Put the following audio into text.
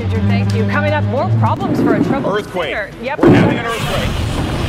Ginger, thank you. Coming up, more problems for a troubled Earthquake. singer. Yep. We're having an earthquake.